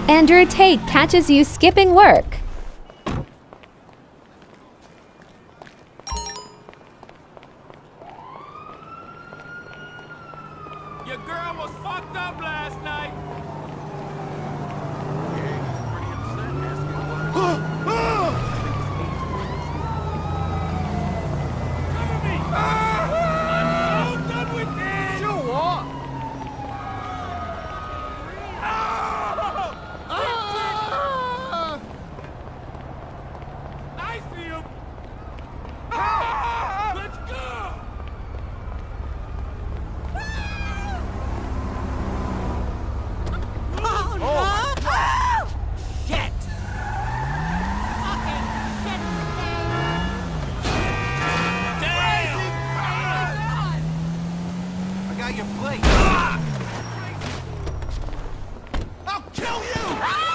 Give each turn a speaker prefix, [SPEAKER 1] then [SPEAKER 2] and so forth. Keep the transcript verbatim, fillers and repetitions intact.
[SPEAKER 1] Andrew Tate catches you skipping work.
[SPEAKER 2] Your girl was fucked up last night. Cover me! I'm so done with this! You what? I see him! Let's go!
[SPEAKER 3] Oh, no! Shit! Fucking shit!
[SPEAKER 2] Damn!
[SPEAKER 3] I got your plate. I'll kill you!